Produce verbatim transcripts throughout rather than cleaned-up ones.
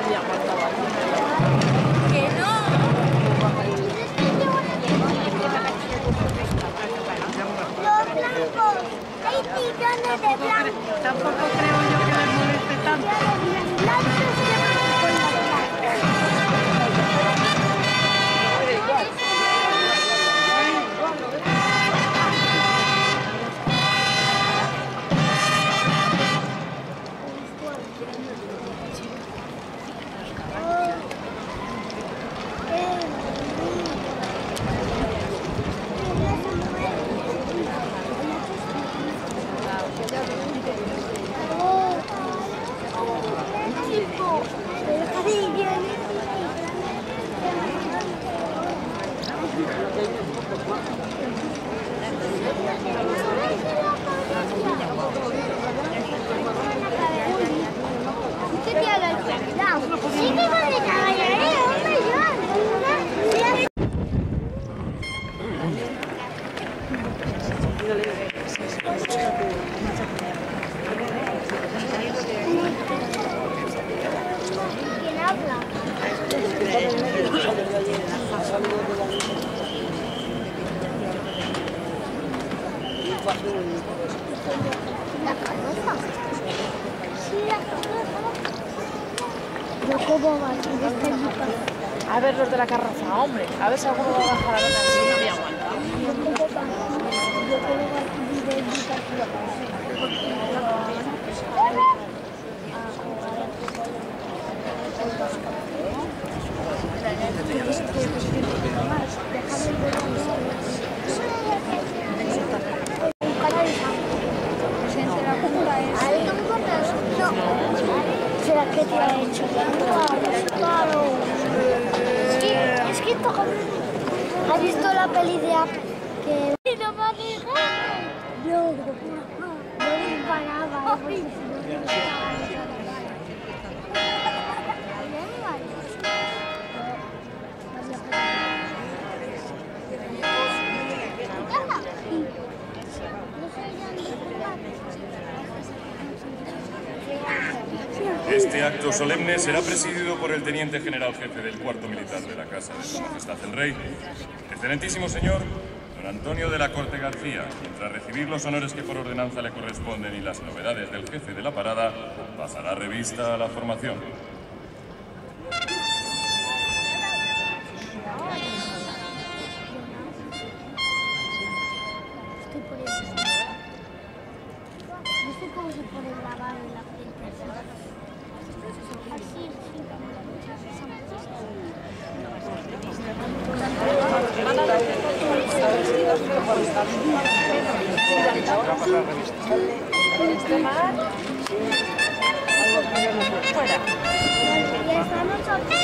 Que no. Los blancos. Hay millones de blancos. Tampoco creo yo que les moleste tanto. Los blancos se van con los blancos. A ver los de la carroza, hombre. A ver si alguno va a bajar a la casa. Si no me aguanta. ¿Será que te ha hecho? Claro. Es que, es que toca. ¿Has visto la peli de App? Que no me ha dejado. No, no disparaba. Este acto solemne será presidido por el Teniente General Jefe del Cuarto Militar de la Casa de Su Majestad el Rey, excelentísimo señor don Antonio de la Corte García, quien tras recibir los honores que por ordenanza le corresponden y las novedades del jefe de la parada, pasará revista a la formación. No sé cómo se puede grabar en la pantalla. Así, Fuera. ya estamos aquí.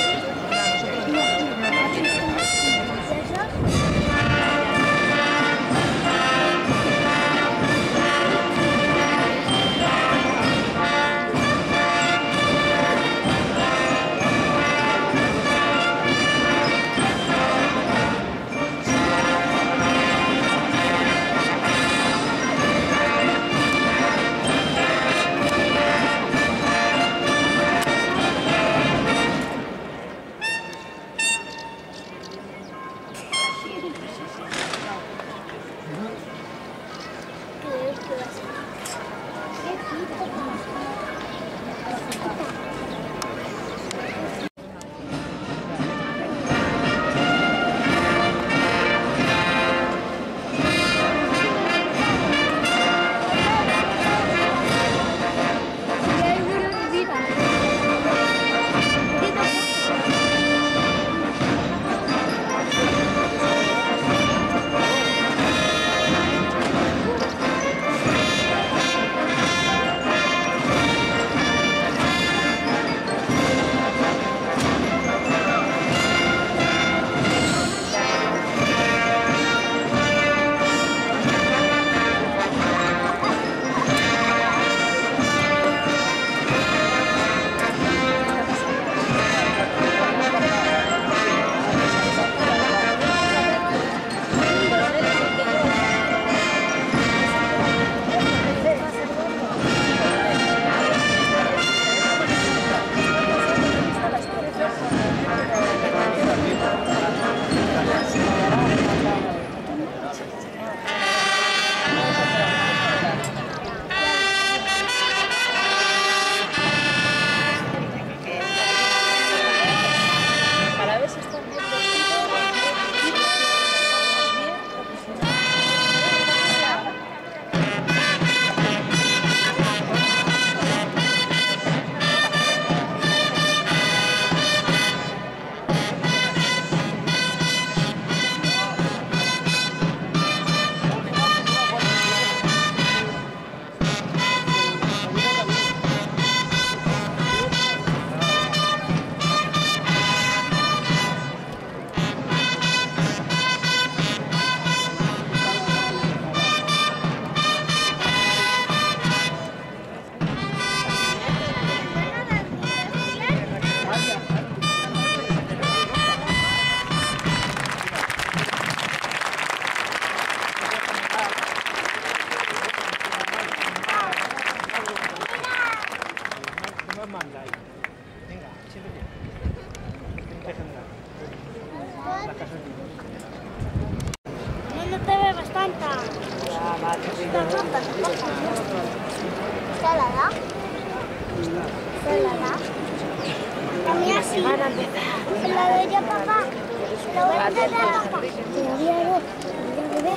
No te bebes tanta. Esta fruta se pasa. ¿Esta la da? ¿Esta la da? A mí así. Se la doy ya, papá. Se la voy a dar a papá. Todavía no. Todavía bebé.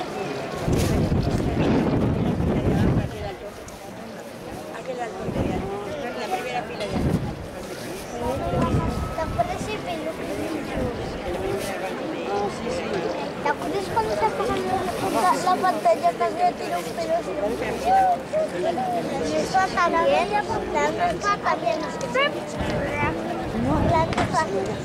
¿Te acuerdas el pelo que ¿Te acuerdas cuando te apagando la, la pantalla que había tirado un pelo? Y eso también, la nuestra también. La nuestra.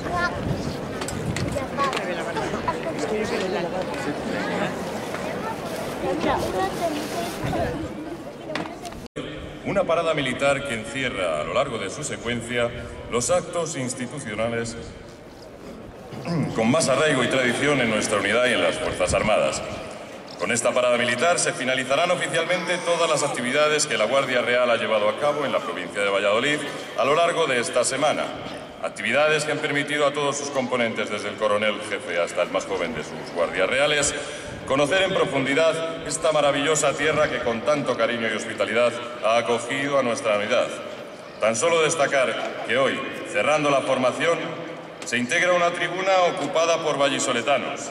Una parada militar que encierra a lo largo de su secuencia los actos institucionales con más arraigo y tradición en nuestra unidad y en las Fuerzas Armadas. Con esta parada militar se finalizarán oficialmente todas las actividades que la Guardia Real ha llevado a cabo en la provincia de Valladolid a lo largo de esta semana. Actividades que han permitido a todos sus componentes, desde el coronel jefe hasta el más joven de sus guardias reales, conocer en profundidad esta maravillosa tierra que con tanto cariño y hospitalidad ha acogido a nuestra unidad. Tan solo destacar que hoy, cerrando la formación, se integra una tribuna ocupada por vallisoletanos.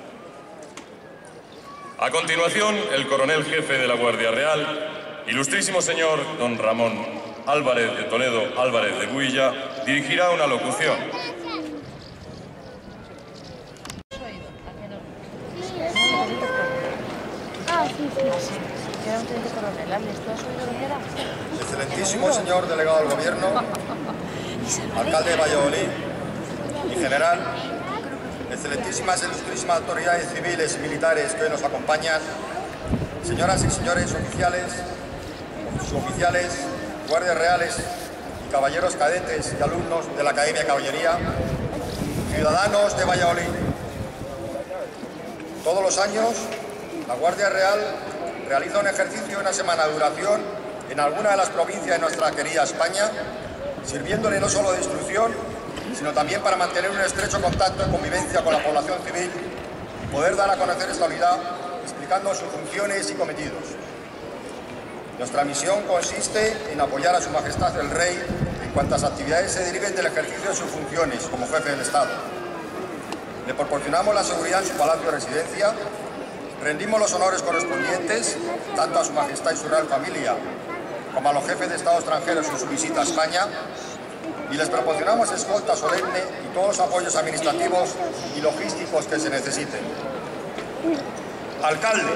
A continuación, el coronel jefe de la Guardia Real, ilustrísimo señor don Ramón Álvarez de Toledo Álvarez de Builla, dirigirá una locución. Excelentísimo señor delegado del Gobierno, alcalde de Valladolid y general, excelentísimas e ilustrísimas autoridades civiles y militares que hoy nos acompañan, señoras y señores oficiales, suboficiales, guardias reales y caballeros cadetes y alumnos de la Academia de Caballería, ciudadanos de Valladolid. Todos los años, la Guardia Real realiza un ejercicio de una semana de duración en alguna de las provincias de nuestra querida España, sirviéndole no solo de instrucción, sino también para mantener un estrecho contacto y convivencia con la población civil y poder dar a conocer esta unidad explicando sus funciones y cometidos. Nuestra misión consiste en apoyar a Su Majestad el Rey en cuantas actividades se deriven del ejercicio de sus funciones como jefe del Estado. Le proporcionamos la seguridad en su palacio de residencia, rendimos los honores correspondientes tanto a Su Majestad y su Real Familia como a los jefes de Estado extranjeros en su visita a España, y les proporcionamos escolta solemne y todos los apoyos administrativos y logísticos que se necesiten. Alcalde,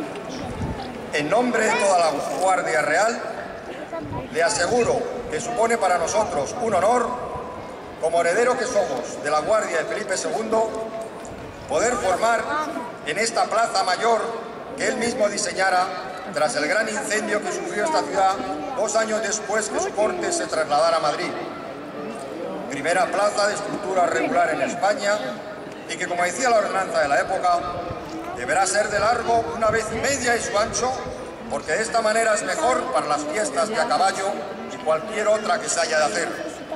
en nombre de toda la Guardia Real, le aseguro que supone para nosotros un honor, como heredero que somos de la Guardia de Felipe segundo, poder formar en esta plaza mayor que él mismo diseñara tras el gran incendio que sufrió esta ciudad dos años después que su corte se trasladara a Madrid. Primera plaza de estructura regular en España y que, como decía la ordenanza de la época, deberá ser de largo una vez y media y su ancho, porque de esta manera es mejor para las fiestas de a caballo y cualquier otra que se haya de hacer.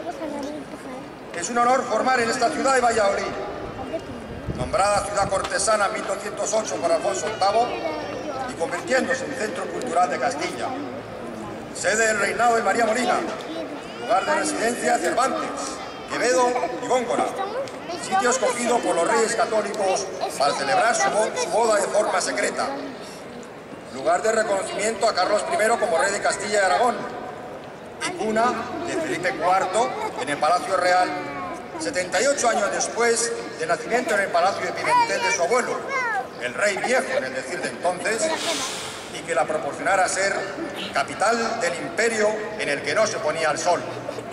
Es un honor formar en esta ciudad de Valladolid, nombrada ciudad cortesana en mil doscientos ocho por Alfonso octavo y convirtiéndose en centro cultural de Castilla, sede del reinado de María Molina, lugar de residencia de Cervantes, Quevedo y Góngora, sitio escogido por los reyes católicos para celebrar su, bo su boda de forma secreta, lugar de reconocimiento a Carlos primero como rey de Castilla y Aragón, y cuna de Felipe cuarto en el Palacio Real, setenta y ocho años después de nacimiento en el Palacio de Pimentel de su abuelo, el rey viejo en el decir de entonces, y que la proporcionara ser capital del imperio en el que no se ponía el sol.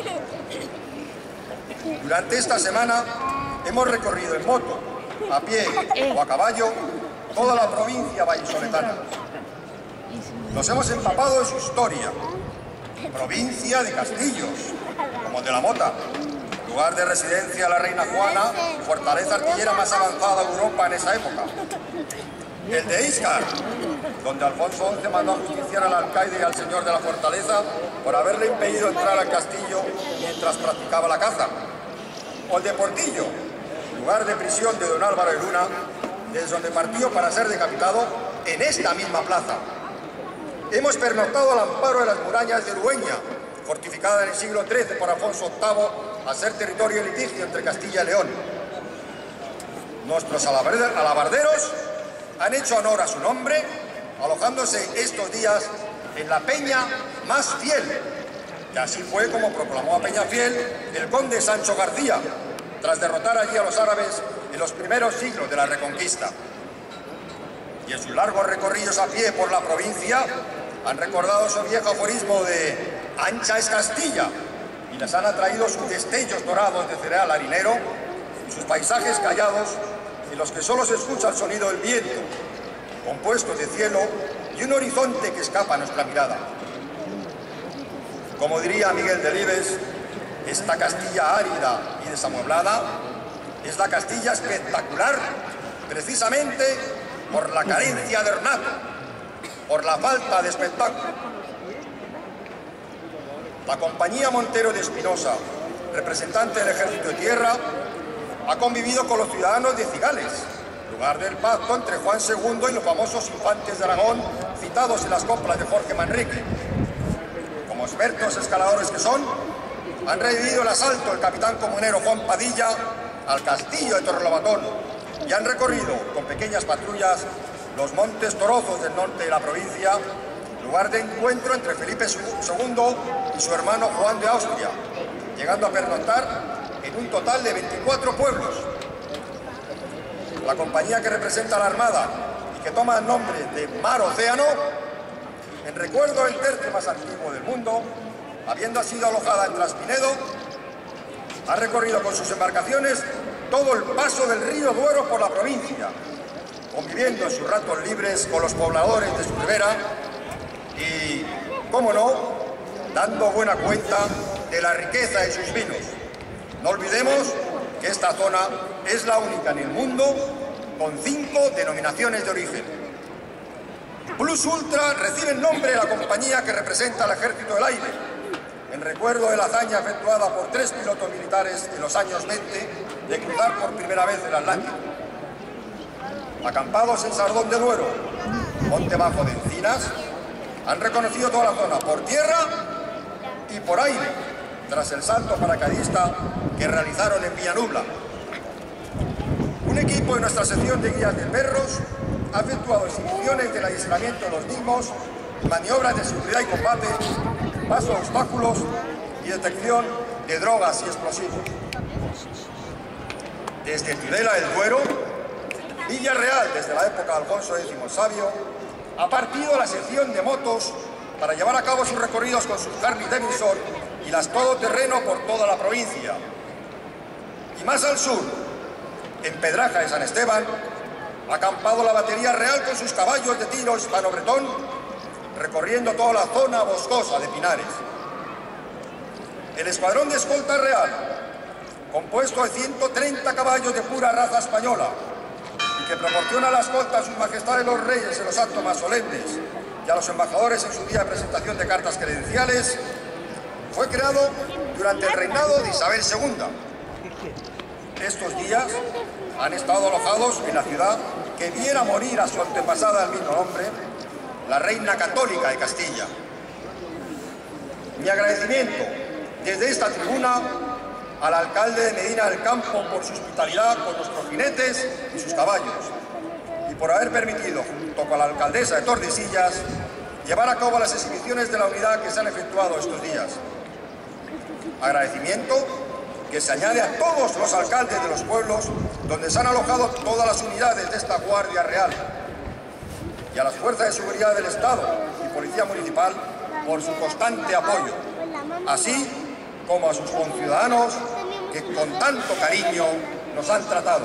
Durante esta semana hemos recorrido en moto, a pie o a caballo toda la provincia vallisoletana. Nos hemos empapado de su historia, provincia de castillos, como de la Mota, lugar de residencia de la reina Juana, fortaleza artillera más avanzada de Europa en esa época. El de Íscar, donde Alfonso once mandó a justiciar al alcaide y al señor de la fortaleza por haberle impedido entrar al castillo mientras practicaba la caza. o el de Portillo, lugar de prisión de don Álvaro de Luna, desde donde partió para ser decapitado en esta misma plaza. Hemos pernoctado al amparo de las murallas de Lueña, fortificada en el siglo trece por Alfonso octavo, a ser territorio de litigio entre Castilla y León. Nuestros alabarderos han hecho honor a su nombre, alojándose estos días en la peña más fiel, que así fue como proclamó a Peñafiel el conde Sancho García, tras derrotar allí a los árabes en los primeros siglos de la Reconquista. Y en sus largos recorridos a pie por la provincia han recordado su viejo aforismo de «Ancha es Castilla», y les han atraído sus destellos dorados de cereal harinero y sus paisajes callados en los que solo se escucha el sonido del viento, compuestos de cielo y un horizonte que escapa a nuestra mirada. Como diría Miguel Delibes, esta Castilla árida y desamueblada es la Castilla espectacular precisamente por la carencia de ornato, por la falta de espectáculo. La compañía Montero de Espinosa, representante del Ejército de Tierra, ha convivido con los ciudadanos de Cigales, lugar del pacto entre Juan segundo y los famosos infantes de Aragón citados en las coplas de Jorge Manrique. Como expertos escaladores que son, han revivido el asalto del capitán comunero Juan Padilla al castillo de Torrelobatón y han recorrido con pequeñas patrullas los montes Torozos del norte de la provincia, lugar de encuentro entre Felipe segundo y su hermano Juan de Austria, llegando a pernoctar en un total de veinticuatro pueblos. La compañía que representa a la Armada y que toma el nombre de Mar Océano, en recuerdo del tercio más antiguo del mundo, habiendo sido alojada en Traspinedo, ha recorrido con sus embarcaciones todo el paso del río Duero por la provincia, conviviendo en sus ratos libres con los pobladores de su ribera y, cómo no, dando buena cuenta de la riqueza de sus vinos. No olvidemos que esta zona es la única en el mundo con cinco denominaciones de origen. Plus Ultra recibe el nombre de la compañía que representa al Ejército del Aire, en recuerdo de la hazaña efectuada por tres pilotos militares en los años veinte de cruzar por primera vez el Atlántico. Acampados en Sardón de Duero, monte bajo de Encinas, han reconocido toda la zona por tierra y por aire, tras el salto paracaidista que realizaron en Villanubla. Un equipo de nuestra sección de guías de perros ha efectuado exhibiciones del aislamiento de los mismos, maniobras de seguridad y combate, paso de obstáculos y detección de drogas y explosivos. Desde Tudela del Duero, Villarreal, desde la época de Alfonso décimo el Sabio, ha partido la sección de motos para llevar a cabo sus recorridos con sus Harley Davidson y las todoterreno por toda la provincia. Y más al sur, en Pedraja de San Esteban, ha acampado la batería real con sus caballos de tiro hispano-bretón, recorriendo toda la zona boscosa de Pinares. El escuadrón de escolta real, compuesto de ciento treinta caballos de pura raza española, y que proporciona la escolta a sus majestades los reyes en los actos más solemnes y a los embajadores en su día de presentación de cartas credenciales, fue creado durante el reinado de Isabel segunda. Estos días han estado alojados en la ciudad que viera morir a su antepasada del mismo nombre, la reina católica de Castilla. Mi agradecimiento desde esta tribuna al alcalde de Medina del Campo por su hospitalidad con nuestros jinetes y sus caballos, y por haber permitido, junto con la alcaldesa de Tordesillas, llevar a cabo las exhibiciones de la unidad que se han efectuado estos días. Agradecimiento que se añade a todos los alcaldes de los pueblos donde se han alojado todas las unidades de esta Guardia Real, y a las fuerzas de seguridad del Estado y Policía Municipal por su constante apoyo, así como a sus conciudadanos que con tanto cariño nos han tratado.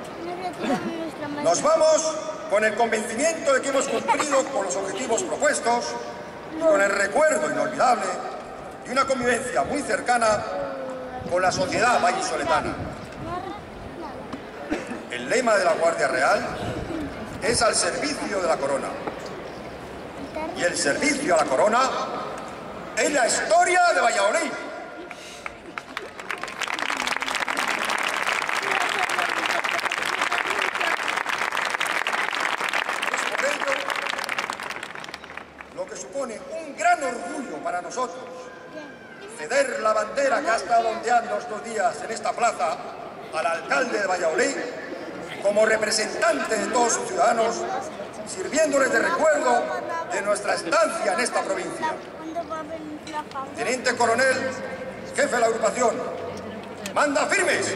Nos vamos con el convencimiento de que hemos cumplido con los objetivos propuestos y con el recuerdo inolvidable y una convivencia muy cercana con la sociedad vallisoletana. El lema de la Guardia Real es al servicio de la corona. Y el servicio a la corona es la historia de Valladolid. nosotros ceder la bandera que ha estado ondeando estos días en esta plaza al alcalde de Valladolid como representante de todos sus ciudadanos, sirviéndoles de recuerdo de nuestra estancia en esta provincia. Teniente coronel, jefe de la agrupación, manda firmes.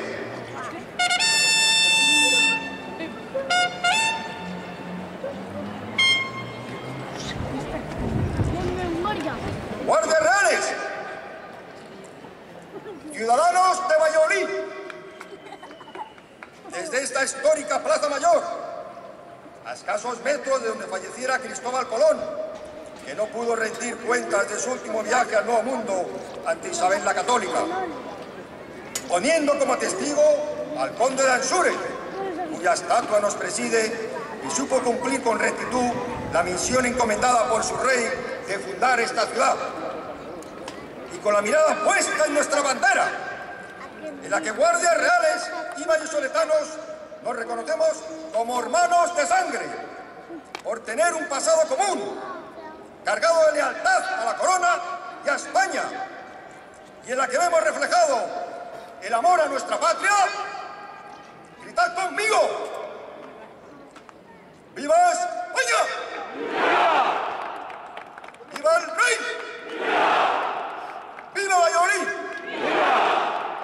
Guardias reales, ciudadanos de Valladolid, desde esta histórica Plaza Mayor, a escasos metros de donde falleciera Cristóbal Colón, que no pudo rendir cuentas de su último viaje al Nuevo Mundo ante Isabel la Católica, poniendo como testigo al conde de Ansúrez, cuya estatua nos preside y supo cumplir con rectitud la misión encomendada por su rey de fundar esta ciudad. Y con la mirada puesta en nuestra bandera, en la que guardias reales y vallisoletanos nos reconocemos como hermanos de sangre, por tener un pasado común, cargado de lealtad a la corona y a España, y en la que vemos reflejado el amor a nuestra patria. ¡Gritad conmigo! ¡Viva España! ¡Viva! ¡Viva el rey! ¡Viva! ¡Viva Valladolid! ¡Viva!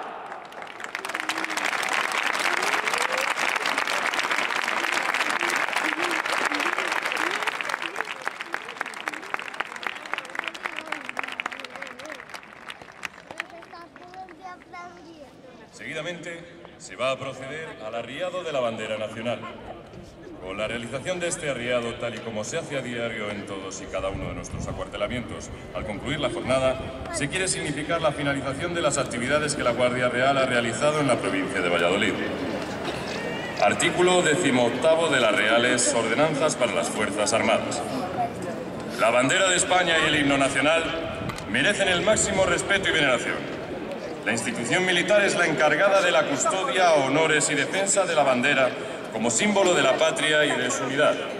Seguidamente se va a proceder al arriado de la bandera nacional. Con la realización de este arriado, tal y como se hace a diario en todos y cada uno de nuestros acuartelamientos, al concluir la jornada, se quiere significar la finalización de las actividades que la Guardia Real ha realizado en la provincia de Valladolid. Artículo decimoctavo de las Reales Ordenanzas para las Fuerzas Armadas. La bandera de España y el himno nacional merecen el máximo respeto y veneración. La institución militar es la encargada de la custodia, honores y defensa de la bandera como símbolo de la patria y de su unidad.